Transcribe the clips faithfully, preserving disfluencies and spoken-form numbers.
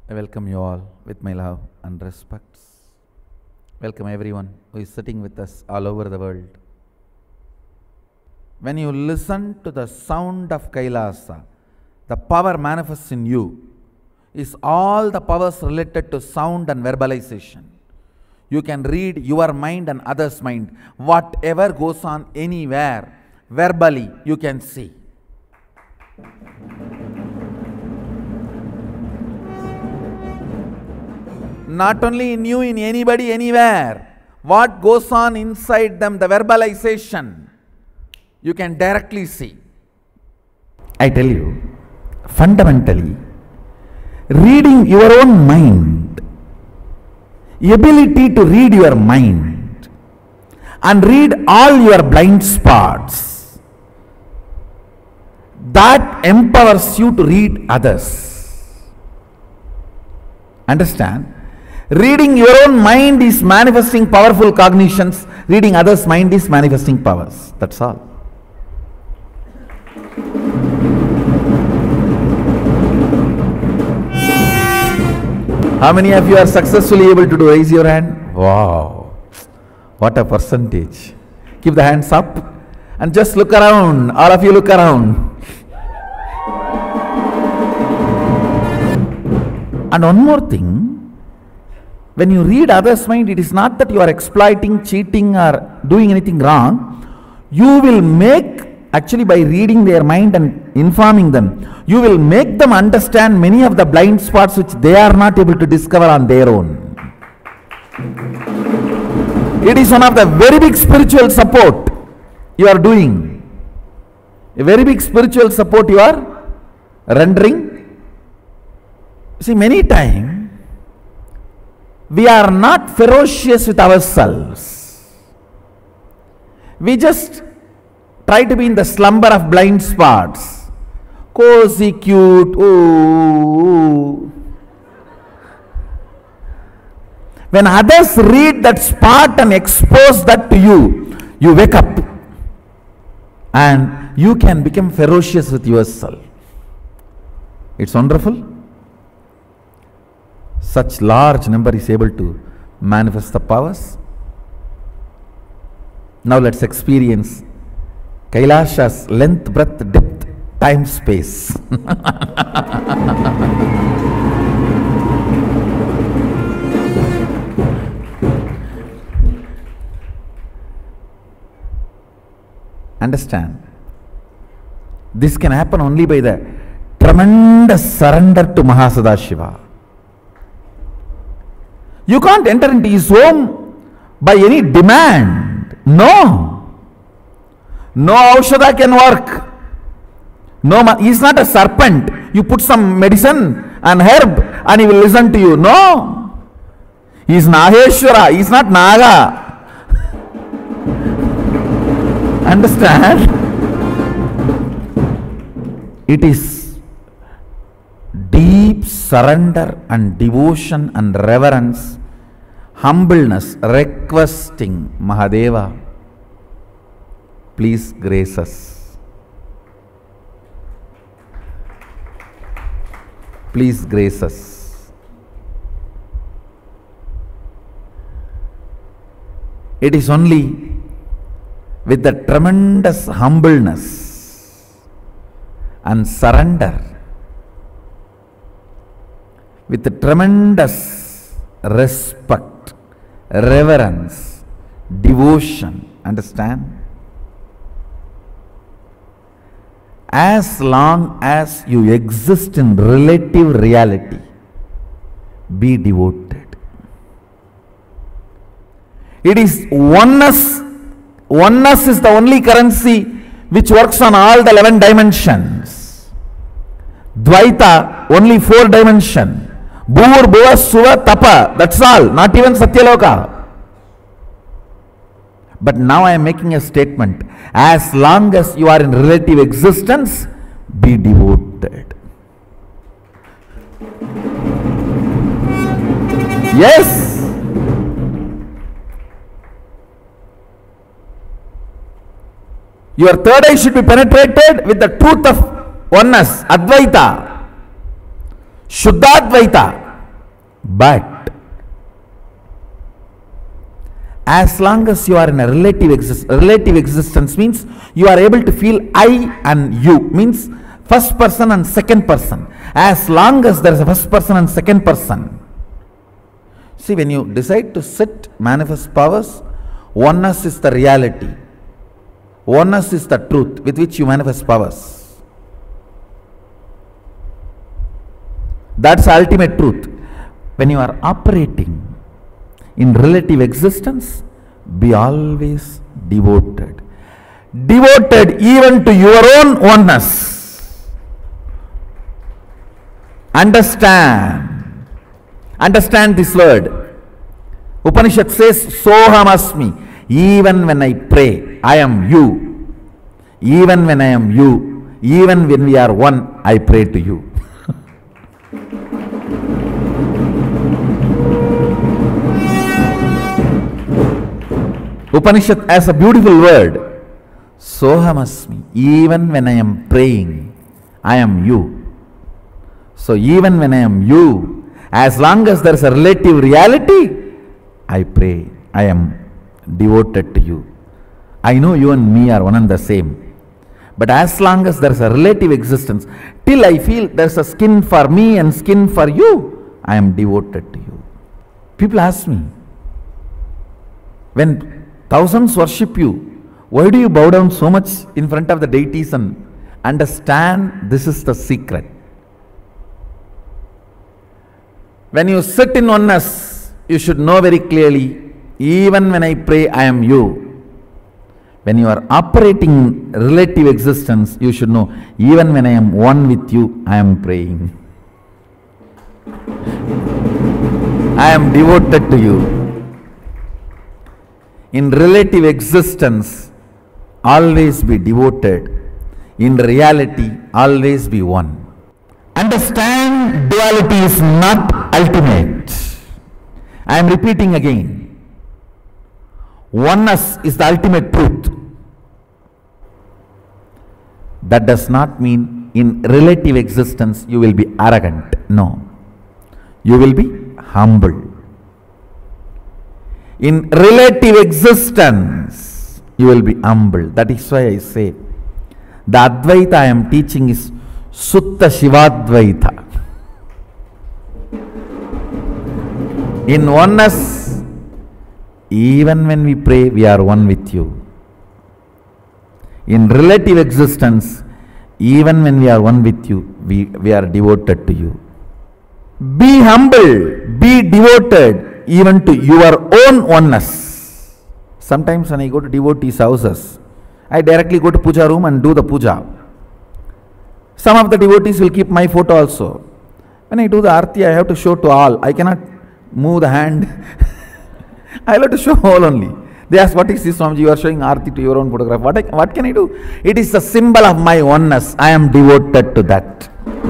I welcome you all with my love and respects. Welcome everyone who is sitting with us all over the world. When you listen to the sound of Kailasa, the power manifests in you is all the powers related to sound and verbalization. You can read your mind and others' mind. Whatever goes on anywhere, verbally you can see. Not only in you, in anybody, anywhere. What goes on inside them, the verbalization, you can directly see. I tell you, fundamentally, reading your own mind, ability to read your mind and read all your blind spots, that empowers you to read others. Understand? Reading your own mind is manifesting powerful cognitions. Reading others' mind is manifesting powers. That's all. How many of you are successfully able to do? Raise your hand. Wow. What a percentage. Keep the hands up and just look around. All of you look around. And one more thing. When you read others' mind, it is not that you are exploiting, cheating or doing anything wrong. You will make, actually by reading their mind and informing them, you will make them understand many of the blind spots which they are not able to discover on their own. It is one of the very big spiritual support you are doing. A very big spiritual support you are rendering. See, many times, we are not ferocious with ourselves. We just try to be in the slumber of blind spots. Cozy, cute, ooh. When others read that spot and expose that to you, you wake up and you can become ferocious with yourself. It's wonderful. Such large number is able to manifest the powers. Now let's experience Kailasha's length, breadth, depth, time, space. Understand? This can happen only by the tremendous surrender to Mahasadashiva. You can't enter into his home by any demand. No. No aushadha can work. No, he is not a serpent. You put some medicine and herb and he will listen to you. No. He is Naheshwara. He is not Naga. Understand? It is deep surrender and devotion and reverence, humbleness, requesting Mahadeva, please grace us. Please grace us. It is only with the tremendous humbleness and surrender, with the tremendous respect, reverence, devotion, understand? As long as you exist in relative reality, be devoted. It is oneness. Oneness is the only currency which works on all the eleven dimensions. Dvaita, only four dimensions. Bhur, Bhuva, Suva, Tapa, that's all, not even Satyaloka. But now I am making a statement. As long as you are in relative existence, be devoted. Yes. Your third eye should be penetrated with the truth of oneness, Advaita, Shuddhadvaita. But as long as you are in a relative exist relative existence means you are able to feel I and you, means first person and second person. As long as there is a first person and second person. See, when you decide to sit manifest powers, oneness is the reality. Oneness is the truth with which you manifest powers. That's the ultimate truth. When you are operating in relative existence, be always devoted. Devoted even to your own oneness. Understand. Understand this word. Upanishad says, Soham asmi. Even when I pray, I am you. Even when I am you, even when we are one, I pray to you. Upanishad has a beautiful word. Soham asmi. Even when I am praying, I am you. So even when I am you, as long as there is a relative reality, I pray. I am devoted to you. I know you and me are one and the same. But as long as there is a relative existence, till I feel there is a skin for me and skin for you, I am devoted to you. People ask me, when thousands worship you, why do you bow down so much in front of the deities? And understand, this is the secret. When you sit in oneness, you should know very clearly, even when I pray, I am you. When you are operating relative existence, you should know, even when I am one with you, I am praying. I am devoted to you. In relative existence, always be devoted. In reality, always be one. Understand, duality is not ultimate. I am repeating again. Oneness is the ultimate truth. That does not mean in relative existence you will be arrogant. No. You will be humble. In relative existence, you will be humble. That is why I say, the Advaita I am teaching is Sutta Shivadvaita. In oneness, even when we pray, we are one with you. In relative existence, even when we are one with you, we, we are devoted to you. Be humble, be devoted even to your own oneness. Sometimes when I go to devotees' houses, I directly go to puja room and do the puja. Some of the devotees will keep my photo also. When I do the arti, I have to show to all. I cannot move the hand. I have to show all only. They ask, what is this, Swamiji? You are showing arti to your own photograph. What, I, what can I do? It is the symbol of my oneness. I am devoted to that.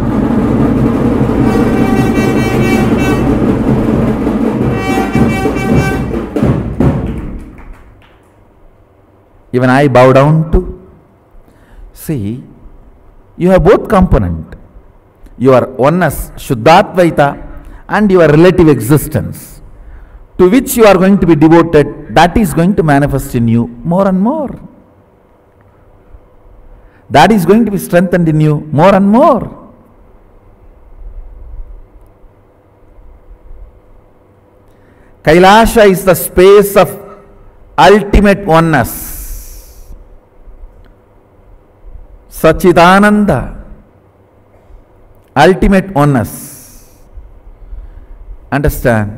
Even I bow down to. See, you have both component. Your oneness, Shuddhatvaita, and your relative existence, to which you are going to be devoted, that is going to manifest in you more and more. That is going to be strengthened in you more and more. Kailasha is the space of ultimate oneness. Sachidananda, ultimate oneness. Understand?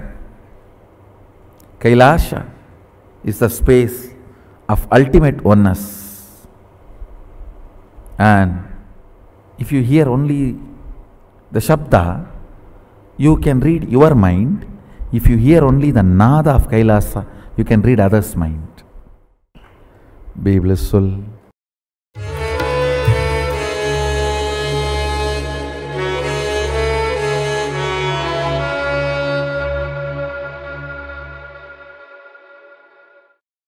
Kailasha is the space of ultimate oneness. And if you hear only the Shabda, you can read your mind. If you hear only the Nada of Kailasa, you can read others' mind. Be blissful.